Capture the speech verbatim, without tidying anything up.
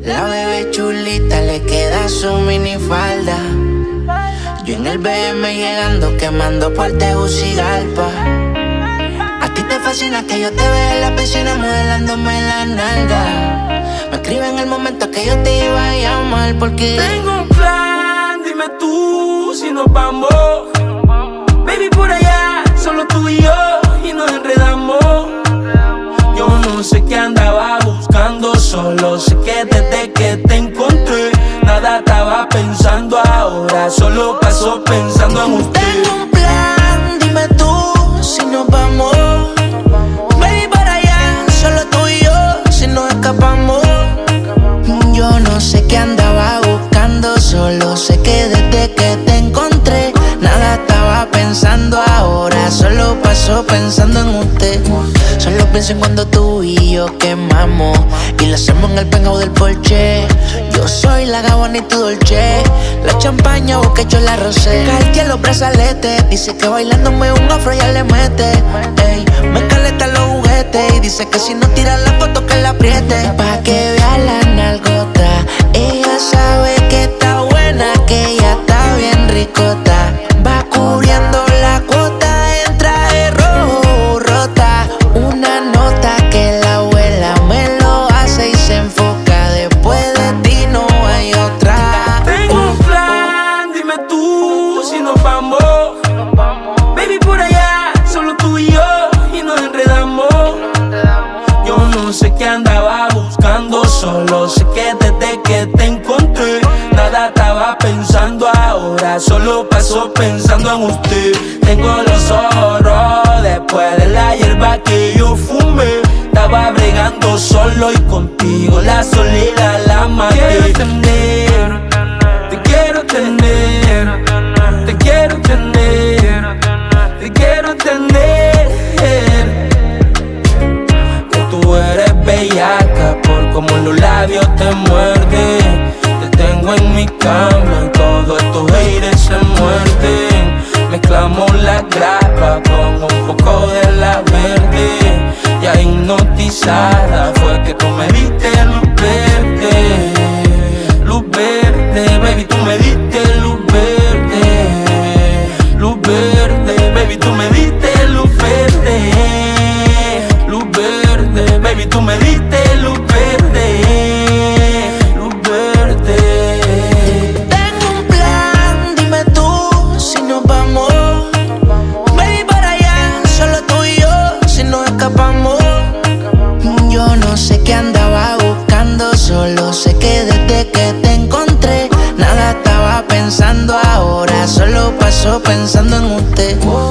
La bebé chulita le queda su minifalda. Yo en el B M llegando, quemando por Tegucigalpa. A ti te fascina que yo te vea en la piscina modelándome la nalga. Me escribe en el momento que yo te iba a llamar porque tengo un plan, dime tú si nos vamos. Baby, por allá, solo tú y yo, y nos enredamos. Yo no sé qué andaba buscando, solo sé que desde que te encontré nada estaba pensando ahora, solo paso pensando en usted. tengo un plan, dime tú si nos vamos. Baby, para allá, solo tú y yo, si nos escapamos. Yo no sé qué andaba buscando, solo sé que desde que te encontré nada estaba pensando ahora, solo paso pensando en usted. Solo pienso en cuando tú y yo quemamos y lo hacemos en el penthouse del Porsche. Yo soy la Gabbana y tu Dolce, la champaña, vos que yo la rosé. Cartier los brazaletes, dice que bailándome un afro ya le mete. Ey, me caleta los juguetes y dice que si no tira la foto que la apriete. Pa' que vea la nalgota, ella sabe que está buena, que ella está bien ricota. Va cubriendo la cuota en traje rojo rota. Una nota que la abuela me lo hace y se enfoca. Después de ti no hay otra. Tengo un plan, dime tú si nos vamos. Baby, por allá, solo tú y yo, y nos enredamos. Yo no sé qué andaba buscando, solo sé que desde que te encontré nada estaba pensando ahora, solo paso pensando en usted. Tengo los ojos rojos después de la hierba que yo fumé. Estaba bregando solo y contigo la soledad la maté. Te quiero tener, te quiero tener, te quiero tener, te quiero tener. Que tú eres bellaca por como los labios te muerden. Te tengo en mi cama y todos estos haters se muerden. Mezclamos la grapa con un poco de la verde. Ya hipnotizada fue que tú me diste luz verde. Luz verde, baby, tú me diste luz verde. Luz verde, baby, tú me diste luz verde. Luz verde, baby, tú me diste luz verde. Luz verde. Tengo un plan, dime tú si nos vamos. Baby, para allá, solo tú y yo, si nos escapamos. Yo no sé qué andaba buscando, solo sé que desde que te encontré nada estaba pensando ahora, solo paso pensando en usted.